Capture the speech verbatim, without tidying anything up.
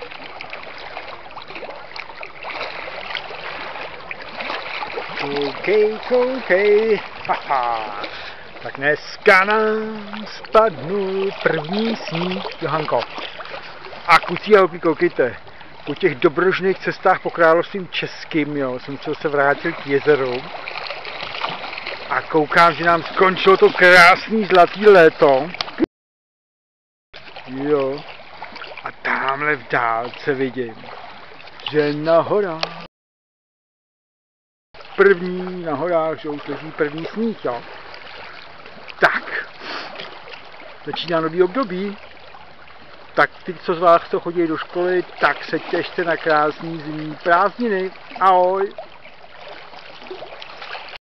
Koukej, koukej, haha. Tak dneska nám spadnul první sníh, Johanko. A kucí a hopí, koukejte. Po těch dobrodružných cestách po královstvím českým, jo, jsem se vrátil k jezeru. A koukám, že nám skončilo to krásný zlatý léto. Jo. A tamhle v dálce vidím, že na horách, první na horách, že už leží první sníh, jo. Tak, začíná nový období. Tak ty, co z vás, co chodí do školy, tak se těšte na krásný zimní prázdniny. Ahoj.